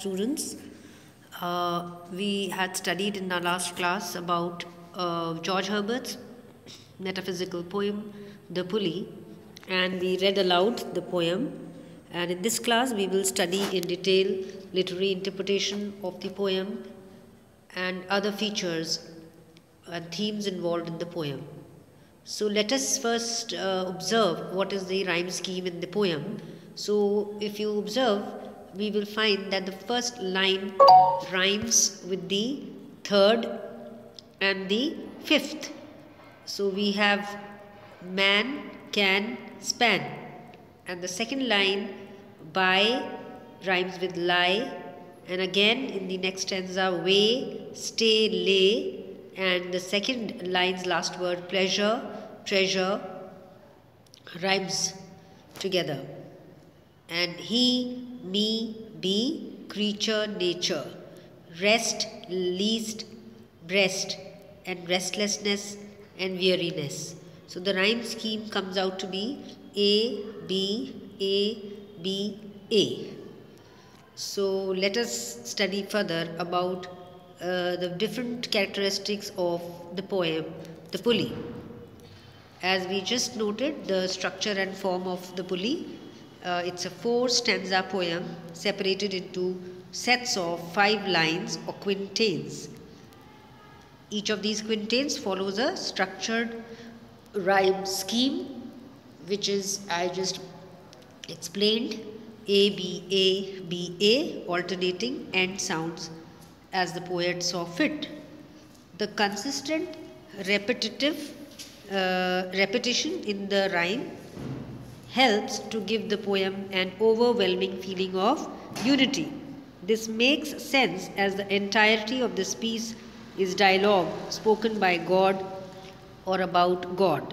students. We had studied in our last class about George Herbert's metaphysical poem, The Pulley, and we read aloud the poem. And in this class, we will study in detail literary interpretation of the poem and other features and themes involved in the poem. So let us first observe what is the rhyme scheme in the poem. So if you observe, we will find that the first line rhymes with the third and the fifth. So we have man can span, and the second line by rhymes with lie, and again in the next stanza way, stay, lay, and the second line's last word pleasure, treasure rhymes together. And he, me, be, creature, nature, rest, least, breast, and restlessness and weariness. So the rhyme scheme comes out to be A, B, A, B, A. So let us study further about the different characteristics of the poem, The Pulley. As we just noted, the structure and form of The Pulley, it's a 4-stanza poem separated into sets of 5 lines or quintains. Each of these quintains follows a structured rhyme scheme, which is, I just explained, A, B, A, alternating end sounds as the poet saw fit. The consistent repetition in the rhyme helps to give the poem an overwhelming feeling of unity. This makes sense as the entirety of this piece is dialogue spoken by God or about God.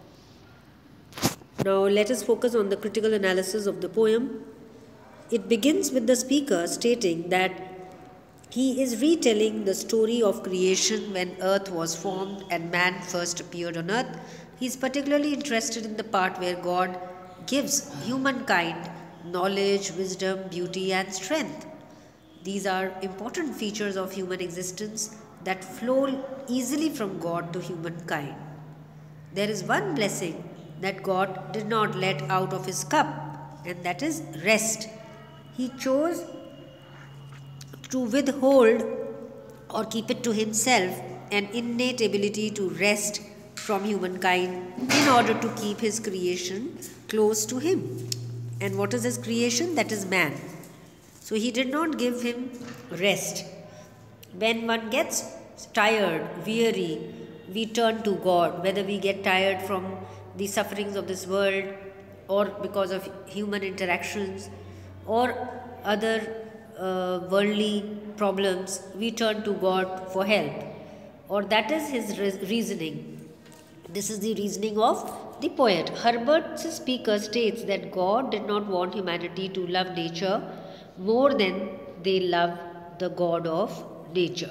Now let us focus on the critical analysis of the poem. It begins with the speaker stating that he is retelling the story of creation when earth was formed and man first appeared on earth. He is particularly interested in the part where God gives humankind knowledge, wisdom, beauty, and strength. These are important features of human existence that flow easily from God to humankind. There is one blessing that God did not let out of his cup, and that is rest. He chose to withhold or keep it to himself an innate ability to rest from humankind in order to keep his creation close to him. And what is his creation? That is man. So he did not give him rest. When one gets tired, weary, we turn to God, whether we get tired from the sufferings of this world or because of human interactions or other worldly problems, we turn to God for help, or that is his reasoning. This is the reasoning of the poet. Herbert's speaker states that God did not want humanity to love nature more than they love the God of nature.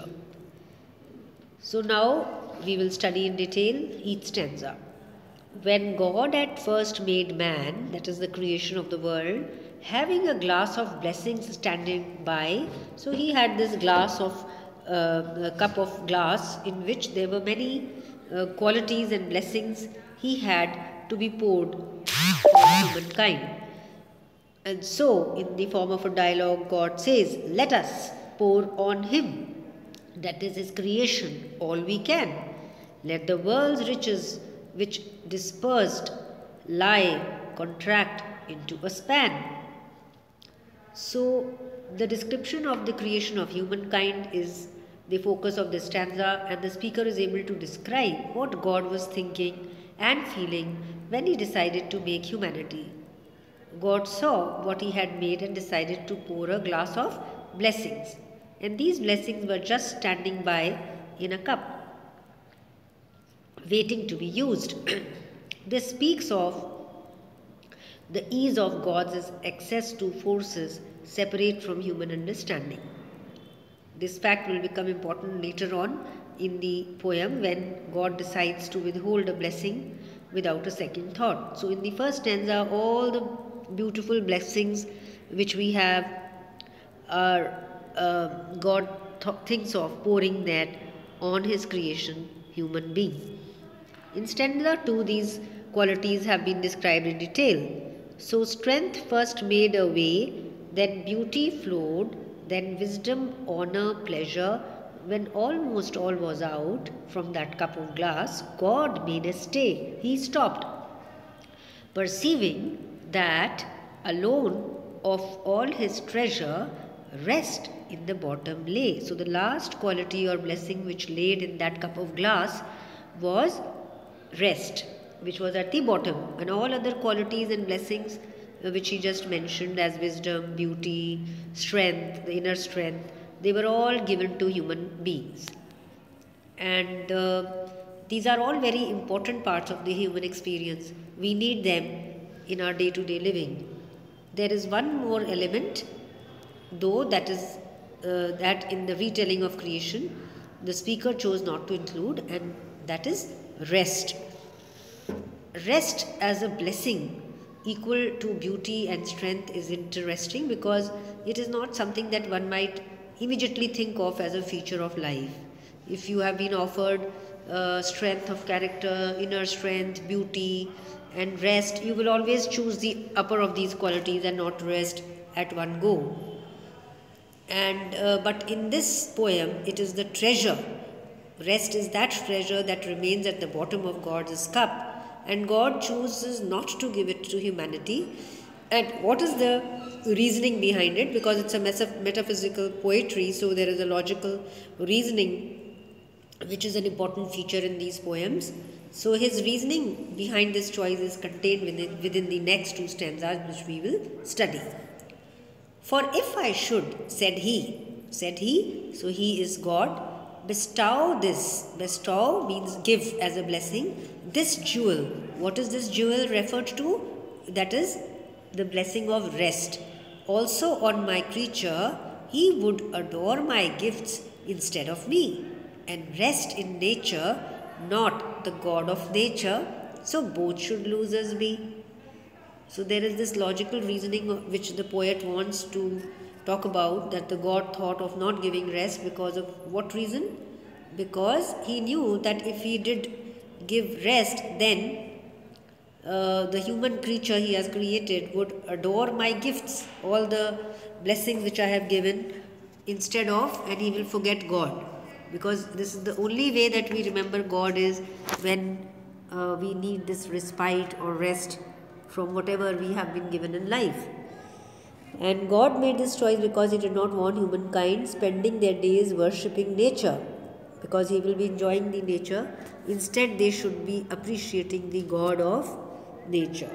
So now we will study in detail each stanza. When God at first made man, that is the creation of the world, having a glass of blessings standing by, so he had this glass of a cup of glass in which there were many qualities and blessings he had to be poured on humankind. And so, in the form of a dialogue, God says, let us pour on him, that is his creation, all we can. Let the world's riches which dispersed lie contract into a span. So, the description of the creation of humankind is the focus of this stanza, and the speaker is able to describe what God was thinking and feeling when he decided to make humanity. God saw what he had made and decided to pour a glass of blessings. And these blessings were just standing by in a cup, waiting to be used. This speaks of the ease of God's access to forces separate from human understanding. This fact will become important later on in the poem when God decides to withhold a blessing without a second thought. So in the first stanza, all the beautiful blessings which we have God thinks of pouring that on his creation, human being. In stanza 2, these qualities have been described in detail. So, strength first made a way, then beauty flowed, then wisdom, honor, pleasure. When almost all was out from that cup of glass, God made a stay. He stopped, perceiving that alone of all his treasure, rest in the bottom lay. So, the last quality or blessing which laid in that cup of glass was rest, which was at the bottom, and all other qualities and blessings which he just mentioned as wisdom, beauty, strength, the inner strength, they were all given to human beings. And these are all very important parts of the human experience. We need them in our day to day living. There is one more element, though, that is that in the retelling of creation, the speaker chose not to include, and that is rest. Rest as a blessing equal to beauty and strength is interesting because it is not something that one might immediately think of as a feature of life. If you have been offered strength of character, inner strength, beauty, and rest, you will always choose the upper of these qualities and not rest at one go. And but in this poem, it is the treasure. Rest is that treasure that remains at the bottom of God's cup, and God chooses not to give it to humanity. And what is the reasoning behind it? Because it's a metaphysical poetry, so there is a logical reasoning which is an important feature in these poems. So his reasoning behind this choice is contained within the next two stanzas, which we will study. For if I should, said he, so he is God, bestow this, bestow means give as a blessing, this jewel. What is this jewel referred to? That is the blessing of rest. Also on my creature, he would adore my gifts instead of me, and rest in nature, not the God of nature, so both should losers be. So there is this logical reasoning which the poet wants to talk about, that the God thought of not giving rest because of what reason? Because he knew that if he did give rest, then the human creature he has created would adore my gifts, all the blessings which I have given, instead of, and he will forget God. Because this is the only way that we remember God is when we need this respite or rest from whatever we have been given in life. And God made this choice because he did not want humankind spending their days worshipping nature, because he will be enjoying the nature. Instead, they should be appreciating the God of nature.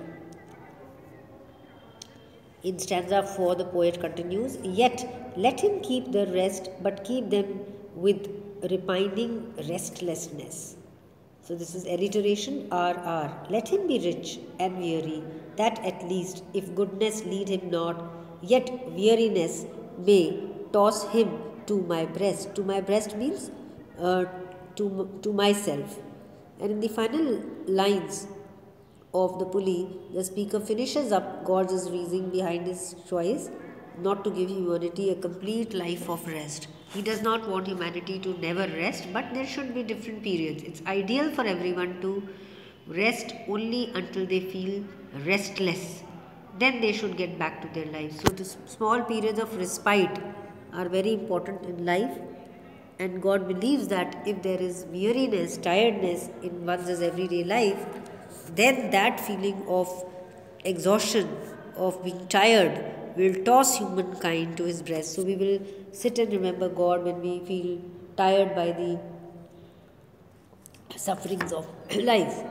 In stanza 4, the poet continues, yet let him keep the rest, but keep them with repining restlessness. So this is alliteration, RR. Let him be rich and weary, that at least, if goodness lead him not, yet weariness may toss him to my breast. To my breast means to myself. And in the final lines of the pulley, the speaker finishes up God's reasoning behind his choice not to give humanity a complete life of rest. He does not want humanity to never rest, but there should be different periods. It's ideal for everyone to rest only until they feel restless. Then they should get back to their lives. So the small periods of respite are very important in life. And God believes that if there is weariness, tiredness in one's everyday life, then that feeling of exhaustion, of being tired, will toss humankind to his breast. So we will sit and remember God when we feel tired by the sufferings of life.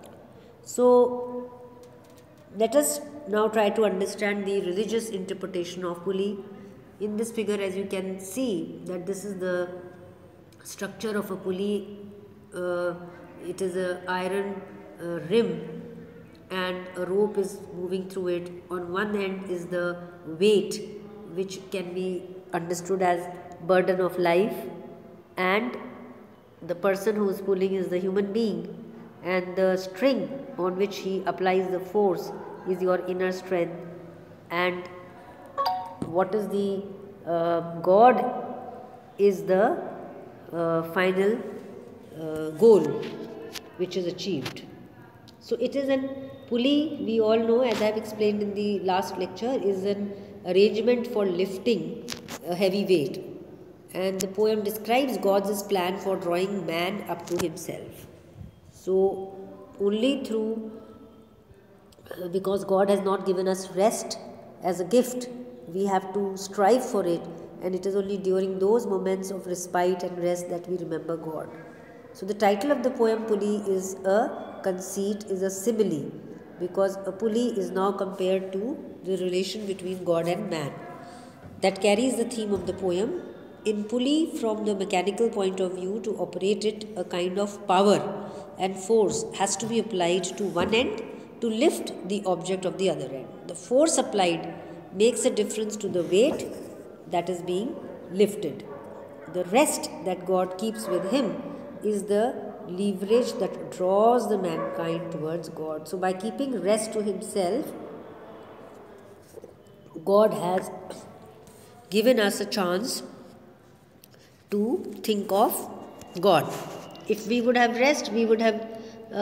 So let us now try to understand the religious interpretation of pulley. In this figure, as you can see, that this is the structure of a pulley. It is an iron rim, and a rope is moving through it. On one end is the weight, which can be understood as burden of life, and the person who is pulling is the human being, and the string on which he applies the force is your inner strength. And what is the God is the final goal which is achieved. So it is an pulley, we all know, as I have explained in the last lecture, is an arrangement for lifting a heavy weight. And the poem describes God's plan for drawing man up to himself. So only through, because God has not given us rest as a gift, we have to strive for it, and it is only during those moments of respite and rest that we remember God. So the title of the poem pulley is a conceit, is a simile, because a pulley is now compared to the relation between God and man. That carries the theme of the poem. In pulley, from the mechanical point of view, to operate it, a kind of power and force has to be applied to one end to lift the object of the other end. The force applied makes a difference to the weight that is being lifted. The rest that God keeps with him is the leverage that draws the mankind towards God. So by keeping rest to himself, God has given us a chance to think of God. If we would have rest, we would have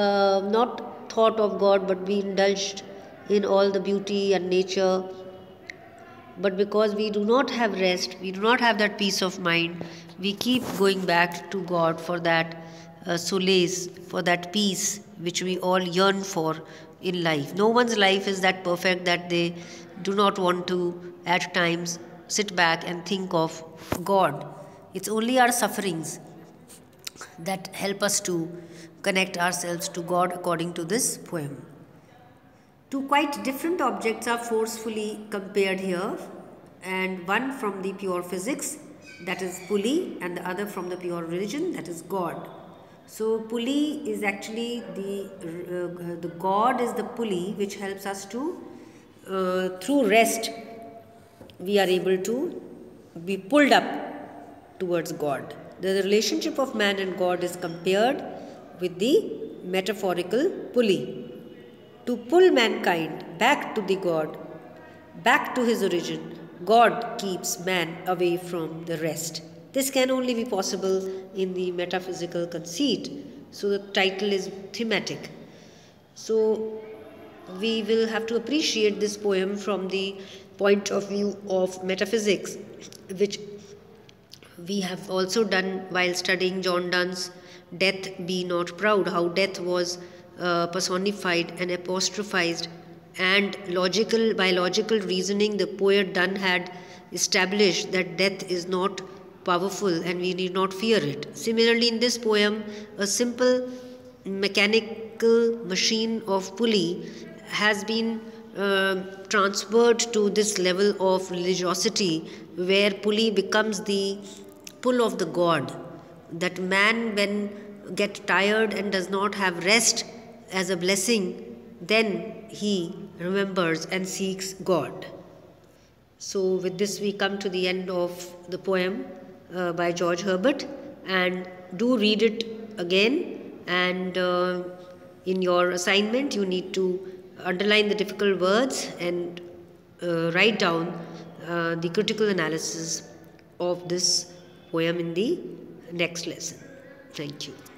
not thought of God, but we indulged in all the beauty and nature. But because we do not have rest, we do not have that peace of mind, we keep going back to God for that solace, for that peace which we all yearn for in life. No one's life is that perfect that they do not want to at times sit back and think of God. It's only our sufferings that help us to connect ourselves to God according to this poem. Two quite different objects are forcefully compared here, and one from the pure physics, that is pulley, and the other from the pure religion, that is God. So pulley is actually the God is the pulley which helps us to, through rest, we are able to be pulled up towards God. The relationship of man and God is compared with the metaphorical pulley. To pull mankind back to the God, back to his origin, God keeps man away from the rest. This can only be possible in the metaphysical conceit. So the title is thematic. So we will have to appreciate this poem from the point of view of metaphysics, which we have also done while studying John Donne's Death Be Not Proud, how death was personified and apostrophized, and by logical reasoning the poet Donne had established that death is not powerful and we need not fear it. Similarly, in this poem, a simple mechanical machine of pulley has been transferred to this level of religiosity, where pulley becomes the pull of the God, that man, when get tired and does not have rest as a blessing, then he remembers and seeks God. So with this we come to the end of the poem by George Herbert, and do read it again, and in your assignment you need to underline the difficult words and write down the critical analysis of this poem in the next lesson. Thank you.